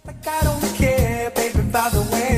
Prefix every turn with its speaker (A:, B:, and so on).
A: Like I don't care, baby, by the way.